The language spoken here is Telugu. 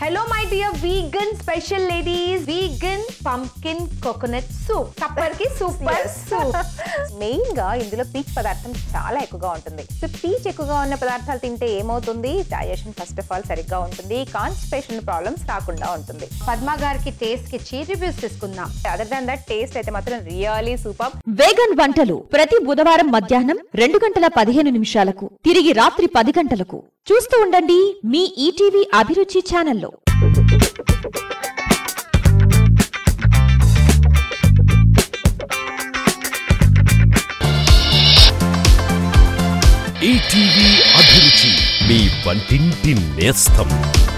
Hello my dear vegan special ladies, vegan pumpkin coconut soup. Supper ki super soup. Main గా ఇందులో పీచ్ పదార్థం చాలా ఎక్కువగా ఉంటుంది. సో పీచ్ ఎక్కువగా ఉన్న పదార్థాలు తింటే ఏమవుతుంది? డైజెషన్ ఫస్ట్ ఆఫ్ ఆల్ సరిగ్గా ఉంటుంది, కాన్స్టిపేషన్ ప్రాబ్లమ్స్ రాకుండా ఉంటుంది. పద్మ గారికి టేస్ట్ కి చీ రివ్యూస్ తీసుకుందాం. అదర్ దాన్ దట్ టేస్ట్ అయితే మాత్రం రియల్లీ సూపర్. వేగన్ వంటలు ప్రతి బుధవారం మధ్యాహ్నం 2:15 తిరిగి రాత్రి 10 గంటలకు చూస్తూ ఉండండి మీ ఈటీవీ అభిరుచి ఛానల్లో. ఈటీవీ అభిరుచి మీ వంటింటి నేస్తం.